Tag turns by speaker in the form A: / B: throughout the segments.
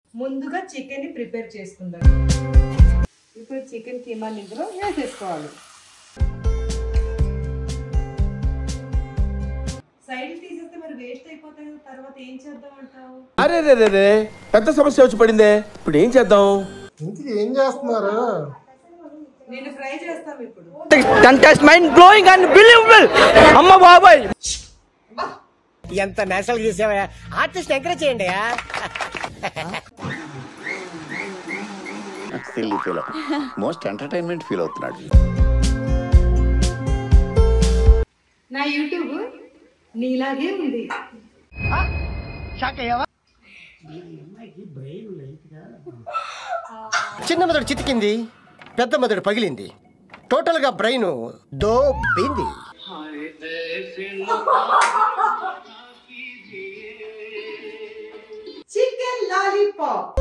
A: ముందుగా చికెన్ ని ప్రిపేర్ చేసుకుందాం. ఇప్పుడు చికెన్ కీమాని ఇందులో వేసేసుకోవాలి. సైడ్ తీసేస్తే మరి వేస్ట్ అయిపోతాయి. తర్వాత ఏం చేద్దాం అంటావు?
B: అరే పెద్ద సమస్య వచ్చి పడిందే. ఇప్పుడు ఏం చేద్దాం?
C: ఇంతకీ ఏం చేస్తున్నారు?
A: నేను ఫ్రై చేస్తాం ఇప్పుడు.
D: Contest mind blowing and believable. అమ్మ బాబాయ్ ఎంత నేషనల్ చేసావా? ఆర్టిస్ట్ ఎంకరేజ్ చేయండి.
E: మోస్ట్ ఎంటర్టైన్మెంట్ ఫీల్ అవుతున్నాడు.
A: నా యూట్యూబ్ నీలాగే ఉంది.
D: చిన్న మెదడు చితికింది, పెద్ద మెదడు పగిలింది, టోటల్ గా బ్రెయిన్ దోబింది.
A: Chicken lollipop.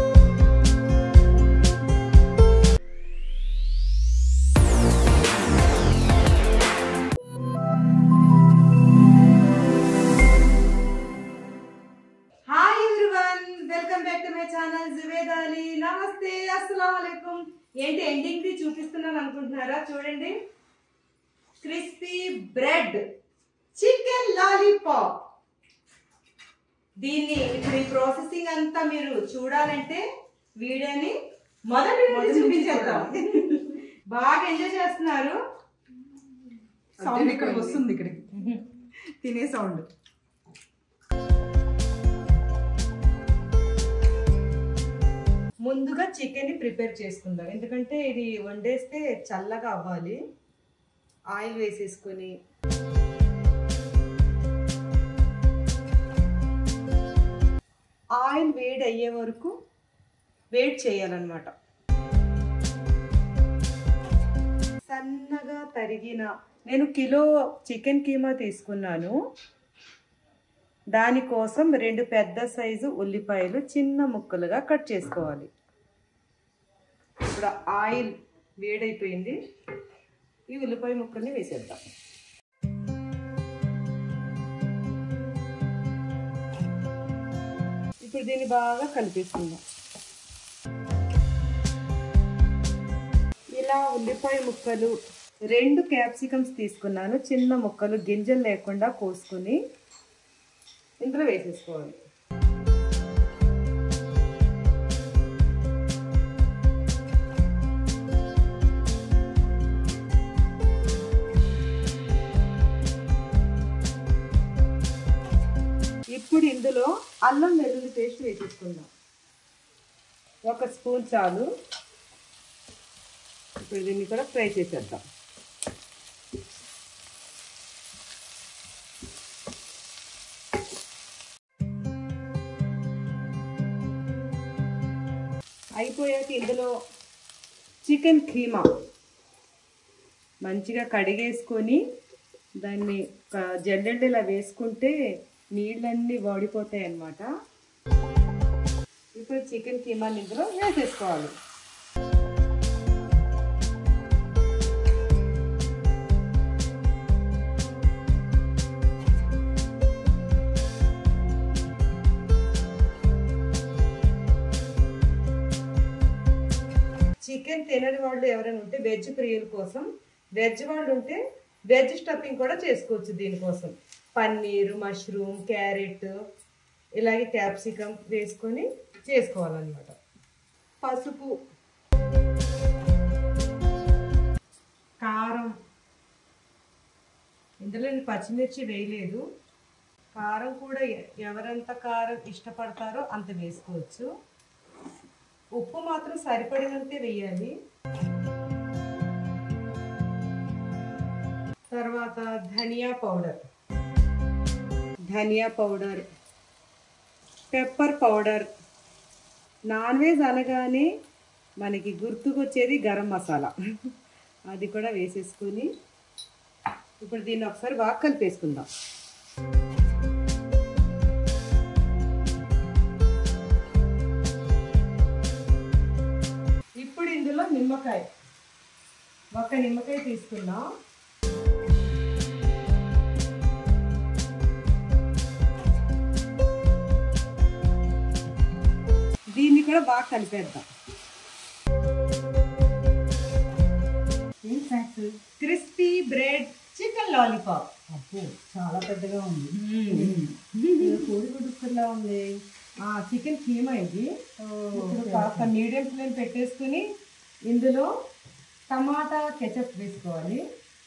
A: Hi everyone, welcome back to my channel Juved Ali. నమస్తే, అస్సలాము అలైకుం. ఏంటి ఎండింగ్ ది చూపిస్తున్నాను అనుకుంటున్నారా? చూడండి, క్రిస్పీ బ్రెడ్ చికెన్ లాలీపాప్. దీన్ని ఇప్పుడు ఈ ప్రాసెసింగ్ అంతా మీరు చూడాలంటే వీడియోని మొదటి నుండి చూపించేద్దాం. బాగా ఎంజాయ్ చేస్తున్నారు. సౌండ్ ఇక్కడ వస్తుంది, ఇక్కడికి తినే సౌండ్. ముందుగా చికెన్ ని ప్రిపేర్ చేసుకుందాం, ఎందుకంటే ఇది వండేస్తే చల్లగా అవ్వాలి. ఆయిల్ వేసేసుకొని ఆయిల్ వేడి అయ్యే వరకు వెయిట్ చేయాలన్నమాట. సన్నగా తరిగిన నేను కిలో చికెన్ కీమా తీసుకున్నాను. దానికోసం 2 పెద్ద సైజు ఉల్లిపాయలు చిన్న ముక్కలుగా కట్ చేసుకోవాలి. ఇప్పుడు ఆయిల్ వేడైపోయింది, ఈ ఉల్లిపాయ ముక్కల్ని వేసేద్దాం. ఇప్పుడు దీన్ని బాగా కలిపేసుకుందాం. ఇలా ఉల్లిపాయ ముక్కలు 2 క్యాప్సికమ్స్ తీసుకున్నాను, చిన్న ముక్కలు గింజలు లేకుండా కోసుకుని ఇందులో వేసేసుకోవాలి. ఇప్పుడు ఇందులో అల్లం వెల్లుల్లి పేస్ట్ వేసేసుకుందాం. 1 స్పూన్ చాలు. ఇప్పుడు దీన్ని కూడా ఫ్రై చేసేద్దాం. అయిపోయాక ఇందులో చికెన్ కీమా మంచిగా కడిగేసుకొని దాన్ని జల్లెడలా వేసుకుంటే నీళ్ళన్నీ వాడిపోతాయి అన్నమాట. ఇప్పుడు చికెన్ కీమాని ఇందులో వేసేసుకోవాలి. చికెన్ తినని వాళ్ళు ఎవరైనా ఉంటే, వెజ్ ప్రియుల కోసం, వెజ్ వాళ్ళు ఉంటే వెజ్ స్టఫింగ్ కూడా చేసుకోవచ్చు. దీనికోసం పన్నీర్, మష్రూమ్, క్యారెట్, ఇలాగే క్యాప్సికమ్ వేసుకొని చేసుకోవాలన్నమాట. పసుపు, కారం, ఇందులో నేను పచ్చిమిర్చి వేయలేదు. కారం కూడా ఎవరెంత కారం ఇష్టపడతారో అంత వేసుకోవచ్చు. ఉప్పు మాత్రం సరిపడినంతే వేయాలి. తర్వాత ధనియా powder, pepper powder. Non veg అనగానే మనకి గుర్తుకొచ్చేది గరం మసాలా, అది కూడా వేసేసుకొని ఇప్పుడు దీన్ని ఒకసారి బాగా కలిపేసుకుందాం. ఇప్పుడు ఇందులో నిమ్మకాయ, 1 నిమ్మకాయ తీసుకున్నాం. దీన్ని కూడా బాగా కలిపేద్దాం. Crispy bread chicken lollipop.
F: అబ్బో చాలా పెద్దగా ఉంది. కోడిగుడ్డులా ఉంది.
A: చికెన్ కీమా ఇది. కాస్త మీడియం ఫ్లేమ్ పెట్టేసుకుని ఇందులో టమాటా కెచప్ వేసుకోవాలి.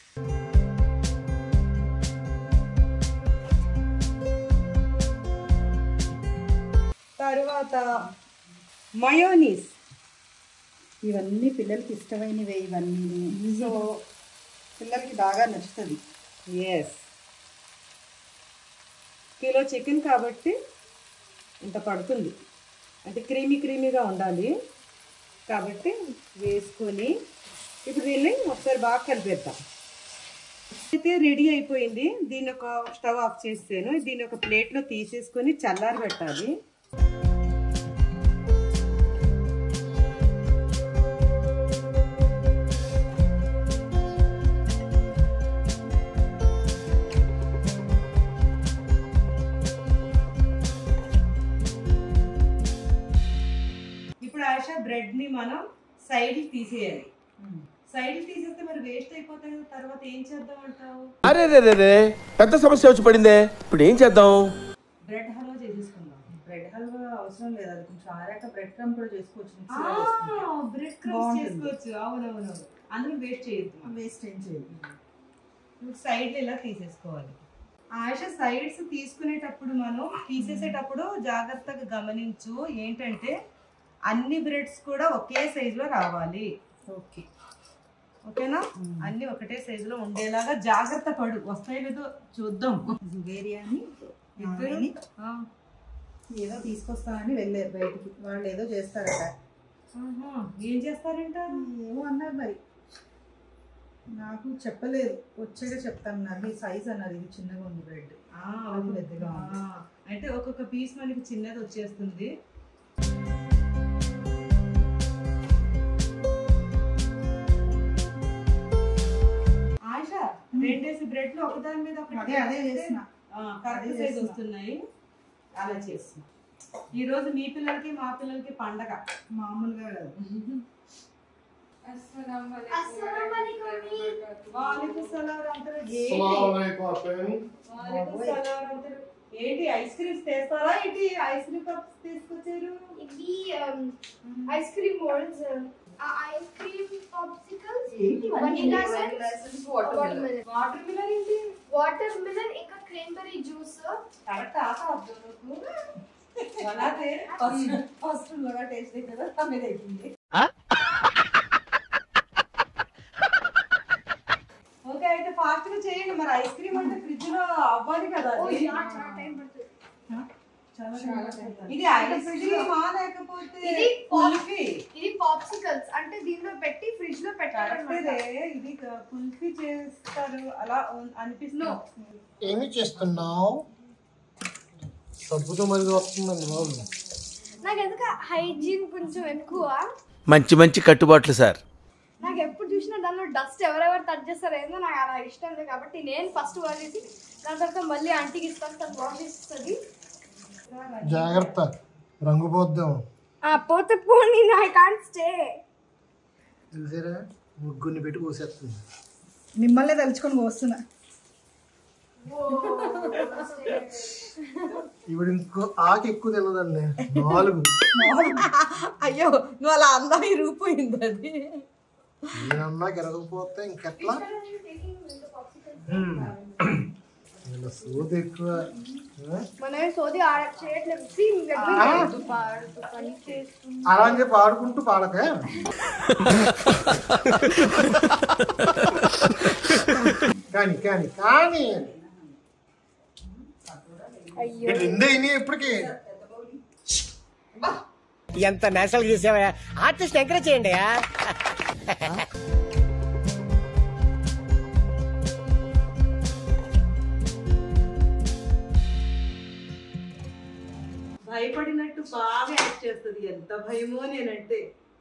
A: తర్వాత మయోనీస్.
F: ఇవన్నీ పిల్లలకి ఇష్టమైనవే ఇవన్నీ. సో పిల్లలకి బాగా నచ్చుతుంది.
A: ఎస్, కిలో చికెన్ కాబట్టి ఇంత పడుతుంది. అంటే క్రీమీగా ఉండాలి కాబట్టి వేసుకొని ఇప్పుడు దీన్ని ఒకసారి బాగా కలిపేద్దాం. అయితే రెడీ అయిపోయింది. దీన్ని ఒక స్టవ్ ఆఫ్ చేస్తాను. దీన్ని ఒక ప్లేట్లో తీసేసుకొని చల్లారి పెట్టాలి. ఇప్పుడు ఆశా బ్రెడ్ ని మనం సైడ్ తీసేయాలి. సైడ్ తీసేస్తే మరి వేస్ట్ అయిపోతాయి. తర్వాత ఏం చేద్దాం అంటావు?
B: అరే రే రే రే పెద్ద సమస్య వచ్చి పడిందే. ఇప్పుడు ఏం చేద్దాం?
A: బ్రెడ్ హల్వా చేసేసుకుందాం.
F: బ్రెడ్ హల్వా అవసరం లేదు, అది కొంచెం ఆరాక బ్రెడ్ క్రమ్ కూడా చేసుకోవచ్చు.
A: బ్రెడ్ క్రమ్స్ చేసుకోవచ్చు. అవునవును, అందులో వేస్ట్ చేయొద్దు.
F: వేస్ట్ ఏం చేయదు.
A: సైడ్ ఇలా తీసేసుకోవాలి. ఆశ సైడ్స్ తీసుకునేటప్పుడు మనం తీసేసేటప్పుడు జాగ్రత్తగా గమనించు. ఏంటంటే అన్ని బ్రెడ్స్ కూడా ఒకే సైజులో రావాలి. ఓకేనా? అన్ని ఒకటే సైజులో ఉండేలాగా జాగ్రత్త పడు. వస్తాయి లేదో చూద్దాం.
F: బిర్యానీ ఏదో తీసుకొస్తానని వెళ్ళారు బయటికి. వాళ్ళు ఏదో చేస్తారట.
A: ఏం చేస్తారంట?
F: ఏమో అన్నారు మరి, నాకు చెప్పలేదు. వచ్చాక చెప్తాను. నాకు ఈ సైజ్ అన్నారు. ఇది చిన్నగా ఉంది బ్రెడ్, పెద్దగా ఉంది.
A: అంటే ఒక్కొక్క పీస్ మనకి చిన్నది వచ్చేస్తుంది. రెండేసి బ్రెడ్ లో ఒకదాని మీద
F: అదే చేసిన
A: కరెక్ట్ సైజ్ వస్తున్నాయి. అలా చేస్తున్నా. ఈ రోజు మీ పిల్లలకి మా పిల్లలకి పండగ
F: మామూలుగా కాదు.
A: ఏంటి ఐస్ క్రీమ్స్ తెస్తారా? ఏంటి ఐస్ క్రీమ్ కప్స్ తీసుకొచ్చారు?
G: ఇది ice cream moulds, ice cream popsicles, vanilla essence, watermelon ఏంటి? వాటర్ మిలన్ ఇంకా క్రాన్బెర్రీ జ్యూస్.
A: కరెక్ట్ ఆపొద్దు నువ్వు. అలాగే ఫస్ట్ లోగా టేస్ట్ కదా తమిళ అయిపోయింది. ఓకే, అయితే ఫాస్ట్ గా చేయండి. మరి ఐస్ క్రీమ్ అంటే ఫ్రిడ్జ్ లో అవ్వాలి కదా.
G: చాలా టైం పడుతుంది.
A: ఇది ఐస్ క్రీమా లేకపోతే
G: ఇది
A: కుల్ఫీ?
G: ఇది పాప్సికల్స్ అంటే దీనిలో పెట్టి ఫ్రిడ్జ్ లో పెట్టాలి.
A: ఇది కుల్ఫీ చేస్తారు అలా అనిపిస్తుంది.
C: ఏమి చేస్తున్నావు? సబ్బుతో మరి వస్తుందండి బాబు.
G: నాకు ఎందుకు హైజీన్ కొంచెం ఎక్కువ.
B: మంచి మంచి కట్టుబాట్లు సార్.
G: నాకు ఎప్పుడు చూసినా దానిలో డస్ట్ ఎవరెవరు టచ్ చేస్తారో ఏందో నాకు అలా ఇష్టం లేదు. కాబట్టి నేను ఫస్ట్ వాష్ చేసి దాని తర్వాత మళ్ళీ ఆంటీకి ఇస్తాను, తను వాష్ చేస్తుంది.
C: జాగ్రత్త, రంగు పోద్దాం.
G: పోతే పోనీ, ఐ కాంట్ స్టే.
C: చూసారా, ముగ్గురిని పెట్టి కోసేస్తుంది.
F: మిమ్మల్ని తలుచుకొని పోస్తున్నా.
C: ఇప్పుడు ఇంకో ఆకు ఎక్కువ తినదండి. 4.
A: అయ్యో, నువ్వు అలా అందరి రూపోయింది. అది
C: నేనన్నా కెరగకపోతే ఇంకెట్లా? సోది ఎక్కువ.
G: మనం సోది చేయట్లేదు.
C: అలా అని చెప్పి ఆడుకుంటూ పాడక. కానీ కానీ కానీ రెండే ఇప్పటికి.
D: ఎంత నేషనల్ చేసావా? ఆర్టిస్ట్ ఎంకరేజ్ చేయండి.
A: భయపడినట్టు బాగా యాక్ట్ చేస్తుంది. ఎంత భయమో నేనంటే.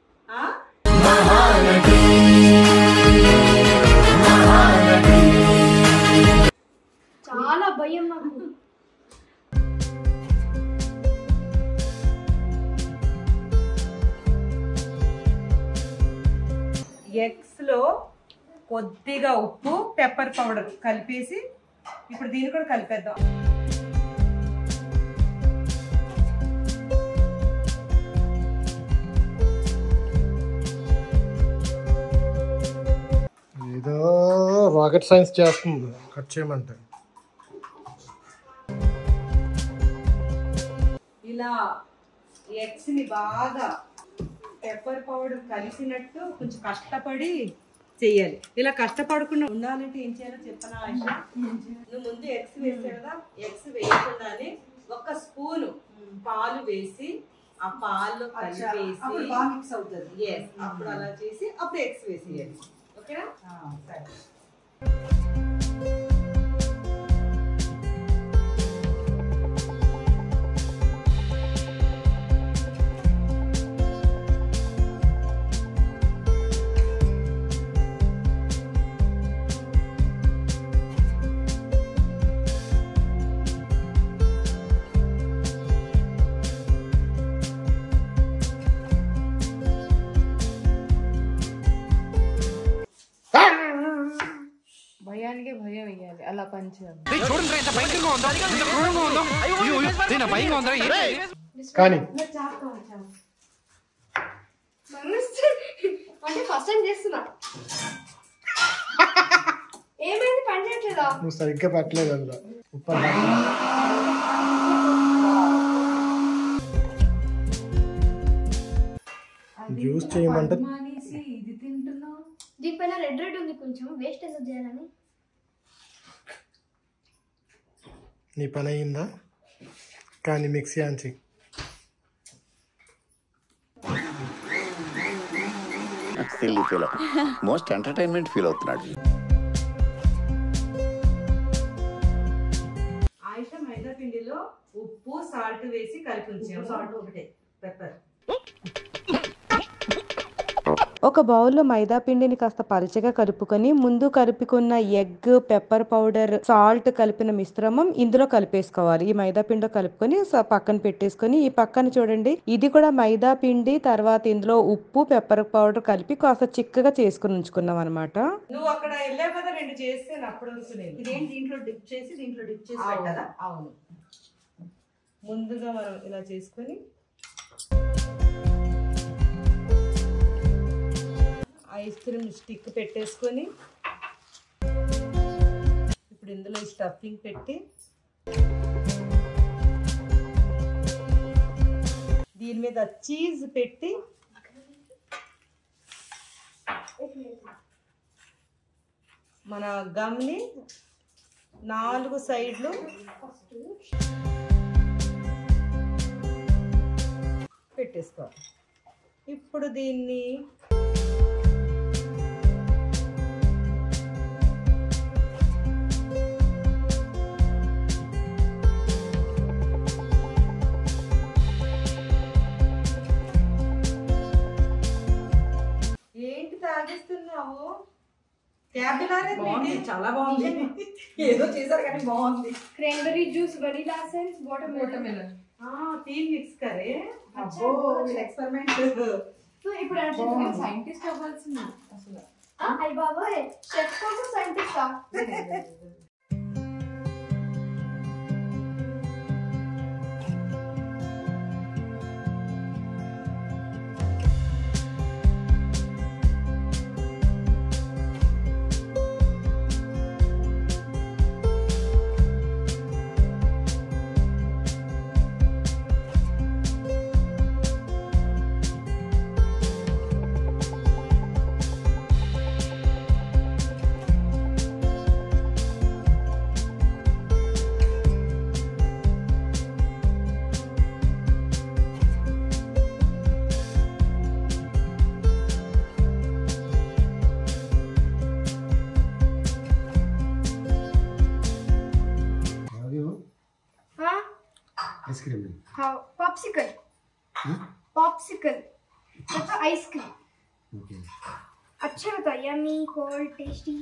G: చాలా భయం నాకు.
A: ఎగ్స్లో కొద్దిగా ఉప్పు పెప్పర్ పౌడర్ కలిపేసి ఇప్పుడు దీన్ని కూడా కలిపేద్దాం.
C: ఏదో రాకెట్ సైన్స్ చేస్తుంది కట్ చేయమంటే.
A: ఇలా ఎగ్స్ని బాగా పెప్పర్ పౌడర్ కలిసినట్టు కొంచెం కష్టపడి చెయ్యాలి. ఇలా కష్టపడకుండా ఉండాలంటే ఏం చేయాలో చెప్పనా ఆయిష? నువ్వు ముందు ఎగ్స్ వేసావు కదా, ఎగ్స్ వేయకుండానే ఒక స్పూను పాలు వేసి ఆ పాలు కలిపేసి అప్పుడు అలా చేసి అప్పుడు ఎగ్స్ వేసేయాలి. ఓకేనా? సరే.
H: భయానికి భయం వేయాలి అలా పంచాలి.
C: కానీ
G: అంటే ఫస్ట్ టైం చేస్తున్నా. ఏమైంది పని చేయట్లేదా?
C: నువ్వు సరిగ్గా పెట్టలేదు అందులో ఉప్పు. జ్యూస్ చేయమంటే
H: ఇది తింటున్నావు.
G: దీనిపైన రెడ్ ఉంది, కొంచెం వేస్ట్ ఎందుకు చేయాలని.
C: నీ పని అయిందా? కానీ మిక్సీ ఆన్చి
E: silly feel most entertainment feel అవుతున్నాడు.
A: ఆయిష మైదా పిండిలో ఉప్పు సాల్ట్ వేసి కలిపి ఉంచాము. సాల్ట్ ఒకటే, పెప్పర్.
I: ఒక బౌల్లో మైదా పిండిని కాస్త పలచగా కలుపుకొని ముందు కలుపుకున్న ఎగ్, పెప్పర్ పౌడర్, సాల్ట్ కలిపిన మిశ్రమం ఇందులో కలిపేసుకోవాలి. ఈ మైదా పిండిలో కలుపుకొని పక్కన పెట్టేసుకొని ఈ పక్కన చూడండి ఇది కూడా మైదా పిండి, తర్వాత ఇందులో ఉప్పు, పెప్పర్ పౌడర్ కలిపి కాస్త చిక్కగా చేసుకుని ఉంచుకున్నాం అనమాట.
A: నువ్వు అక్కడ వెళ్ళావు కదా, 2 చేస్తే అప్పుడు అనుకునేది.
F: ఇదేంటి దీంట్లో డిప్ చేసి పెట్టాలా?
A: అవును. ముందుగా మనం ఇలా చేసుకొని ఐస్ క్రీమ్ స్టిక్ పెట్టేసుకొని ఇప్పుడు ఇందులో స్టఫింగ్ పెట్టి దీని మీద చీజ్ పెట్టి మన గమ్ని 4 సైడ్లు పెట్టేసుకోవాలి. ఇప్పుడు దీన్ని ఏంటి తాగిస్తున్నావు?
F: చాలా బాగుంది. ఏదో చేశారు కానీ బాగుంది.
G: Cranberry juice, vanilla essence, watermelon.
A: तीन मिक्स करे.
F: అబ్బో ఎక్స్పెరిమెంట్.
G: సో ఇప్పుడు
H: సైంటిస్ట్ అవ్వాల్సింది అసలు.
G: అయ్య బాబాయ్, చెఫ్ కోసం సైంటిస్టా?
C: आइसक्रीम
G: हाँ पॉप्सिकल पॉप्सिकल मतलब आइसक्रीम अच्छा बता yummy cold tasty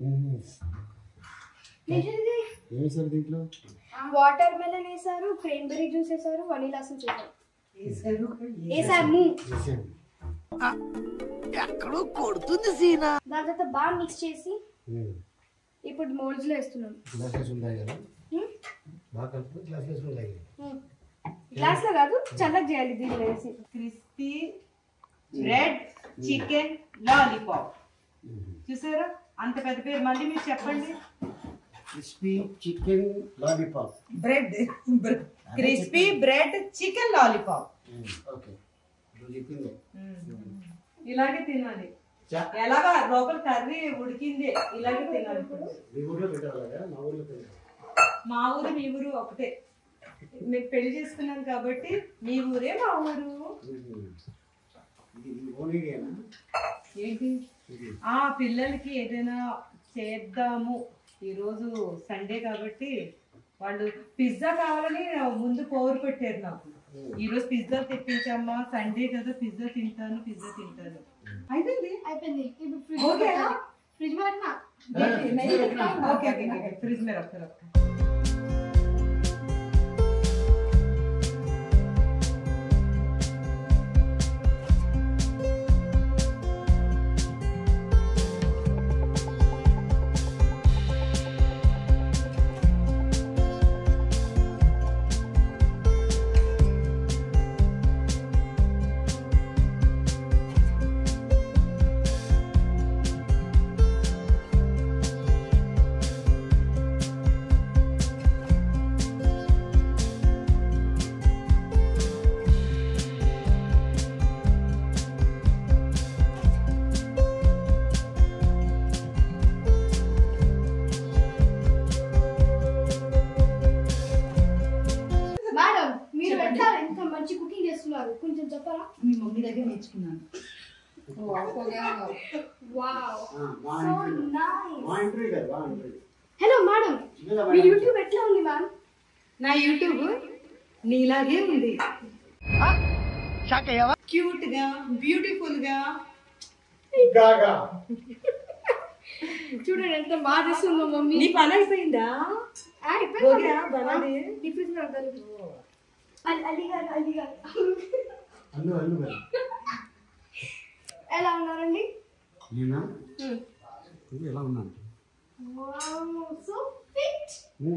G: watermelon వేసారు క్రాన్బెర్రీ జ్యూస్ వేసారు వనిలా ఎసెన్స్ వేసారు
D: ఎక్కడో కొడుతుంది సీనా.
G: దాని తర్వాత బాగా మిక్స్ చేసి ఇప్పుడు మోల్డ్స్ లో వేస్తున్నాం. గ్లాస్ లో కాదు, చల్లగా చేయాలి దీనిలో వేసి.
A: క్రిస్పీ బ్రెడ్ చికెన్ లాలీపాప్ చూసారా? అంత పెద్ద పేరు మళ్ళీ మీరు చెప్పండి.
J: Crispy chicken lollipop.
A: Bread crispy bread chicken lollipop.
J: Okay, చెప్పింది.
A: ఇలాగే తినాలి. ఎలాగా లోపల కర్రీ ఉడికింది, ఇలాగే తినాలి. మా ఊరు మీ ఊరు ఒకటే. మీకు పెళ్లి చేసుకున్నాను కాబట్టి మీ ఊరే మా ఊరు. ఏంటి పిల్లలకి ఏదైనా చేద్దాము, ఈరోజు సండే కాబట్టి వాళ్ళు పిజ్జా కావాలని ముందు కోరు పెట్టారు నాకు. ఈరోజు పిజ్జా తెప్పించమ్మా, సండే కదా పిజ్జా తింటాను అయిపోయింది.
G: ఇప్పుడు
A: ఫ్రిడ్జ్ में रखना. ओके फ्रिज में रखो.
G: కొంచెం చెప్పరా?
F: మీ మమ్మీ దగ్గర నేర్చుకున్నాను.
G: హలో మేడం, మీ యూట్యూబ్ ఎట్లా ఉంది మ్యామ్?
A: నా యూట్యూబ్ నీలాగే ఉంది. క్యూట్ గా బ్యూటిఫుల్ గా.
G: చూడండి ఎంత బాగా చేస్తుందో మమ్మీ.
A: నీ పని అయిపోయిందా?
G: ఎలా ఉన్నారండి?
J: ఎలా ఉన్నాను?
G: So fit.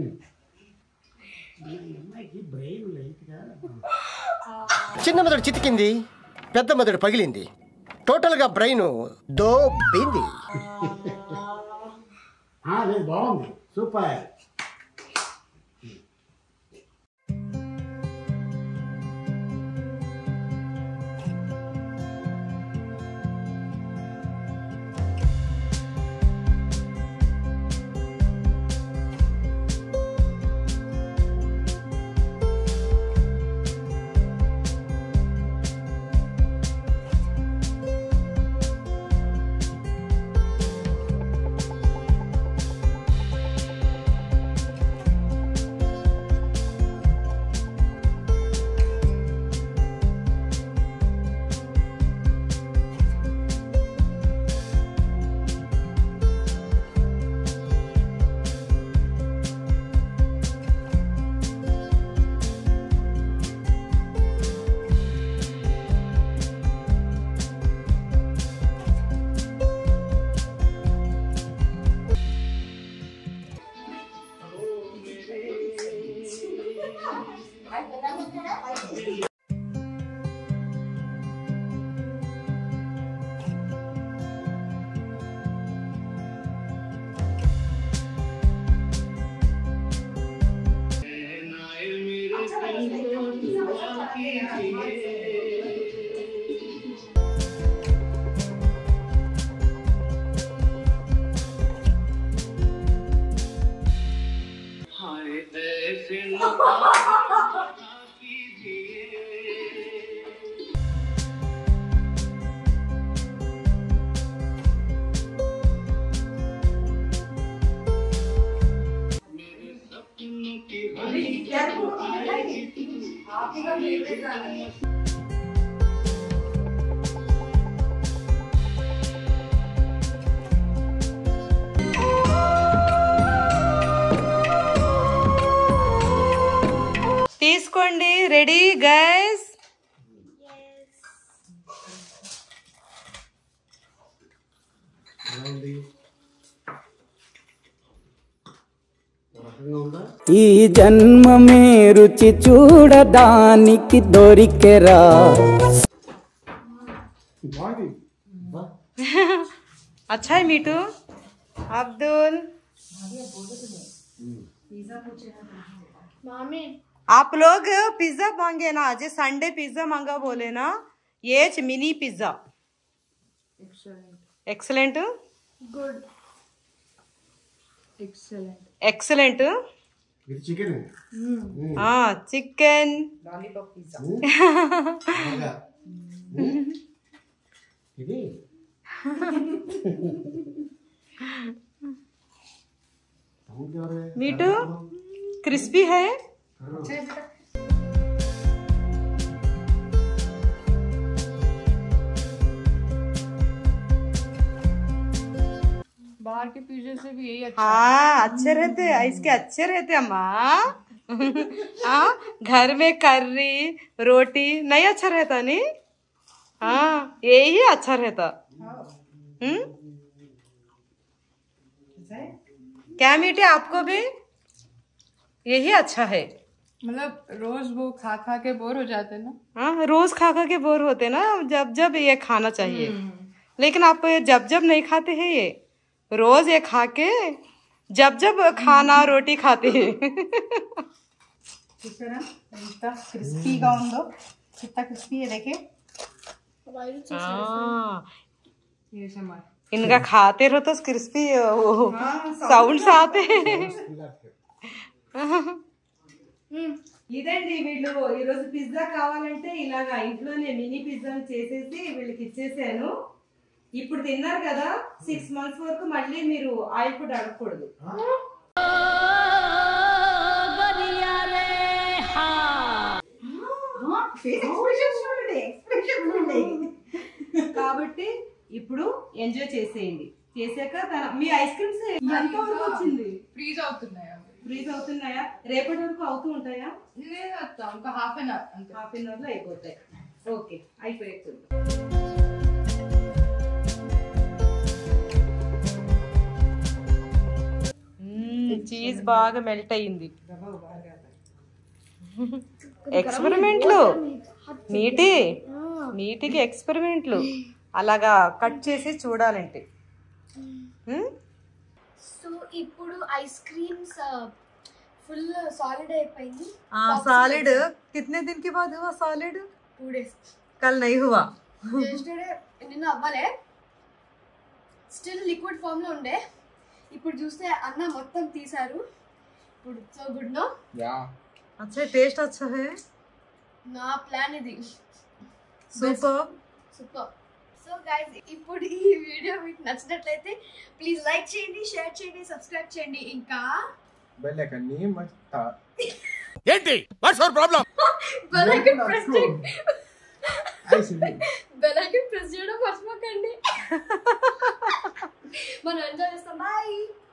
D: చిన్న మెదడు చితికింది, పెద్ద మెదడు పగిలింది, టోటల్ గా బ్రెయిన్ దోబింది.
J: బాగుంది, సూపర్.
A: తీసుకోండి. Ready guys?
J: ఉంది రకంగా ఉందా
K: ఈ జన్మమే రుచి చూడడానికి దొరికెరా
J: బాగుంది
A: अच्छा है मीठू अब्दुल
G: मामी
A: आप लोग पिज्जा मांगे ना आज संडे पिज्जा मांगा बोले ना ये mini pizza excellent
G: good
A: excellent
J: ఇది చికెన్
A: हाँ चिकन
J: ఇది
A: मीठू क्रिस्पी है
H: बाहर के पिज्जे से भी यही अच्छा
A: हाँ अच्छे रहते इसके अच्छे रहते अम्मा हाँ घर में कर्री रोटी नहीं अच्छा रहता नहीं हाँ यही अच्छा रहता क्या मीठे आपको भी यही अच्छा है
H: मतलब रोज वो खा खा के बोर हो जाते ना।
A: हाँ रोज खा खा के बोर होते ना जब जब ये खाना चाहिए लेकिन आप जब जब नहीं खाते हैं ये रोज ये खा के जब जब खाना रोटी खाते हैं
F: చూసారా ఎంత క్రిస్పీగా ఉందో ఎంత క్రిస్పీ देखे
H: ये सामान
A: इनका खाते रहो तो क्रिस्पी साउंड्स आते ఇదండి వీళ్ళు ఈరోజు పిజ్జా కావాలంటే ఇలాగా ఇంట్లోనే మినీ పిజ్జాని చేసేసి వీళ్ళకి ఇచ్చేసాను. ఇప్పుడు తిన్నారు కదా 6 months వరకు మళ్ళీ మీరు ఆయిల్ ఫుడ్ అడగకూడదు. కాబట్టి ఇప్పుడు ఎంజాయ్ చేసేయండి. చేసాక మీ ఐస్ క్రీమ్స్ ఎంత వరకు వచ్చింది?
H: ఫ్రీజ్ అవుతున్నాయా?
A: ఫ్రీజ్ అవుతున్నాయా? రేపటి వరకు అవుతూ ఉంటాయా?
H: ఇంకా హాఫ్ అన్
A: అవర్ లో అయిపోతాయి. ఓకే అయిపోయాయి. చీజ్ బాగా మెల్ట్ అయ్యింది. ఎక్స్పెరిమెంట్లు నీటికి ఎక్స్పెరిమెంట్లు అలాగా కట్ చేసి చూడాలంటే.
G: సో ఇప్పుడు ఐస్ క్రీమ్స్ ఫుల్ సాలిడ్ అయిపోయింది.
A: సాలిడ్ कितने दिन के बाद हुआ सॉलिड?
G: 2 days.
A: कल नहीं हुआ.
G: yesterday నిన్న అవ్వలే, స్టిల్ లిక్విడ్ ఫామ్ లో ఉండే. ఇప్పుడు చూస్తే అన్న మొత్తం తీశారు. ఇప్పుడు సో గుడ్ నో.
A: अच्छा टेस्ट अच्छा है.
G: నా ప్లాన్ ఇది.
A: సూపర్.
G: సో గైస్ ఇప్పుడు ఈ వీడియో మీకు నచ్చినట్లయితే ప్లీజ్ లైక్ చేయండి, షేర్ చేయండి, సబ్స్క్రైబ్ చేయండి. ఇంకా
B: బెల్ ఐకాన్ ని మర్చిపోతా.
D: ఏంటి what's your problem?
G: Bell icon press చేయండి. బెల్ ఐకాన్ ప్రెస్ చేయడం మర్చిపోకండి. మనం ఎంజాయ్ చేస్తాం. బై.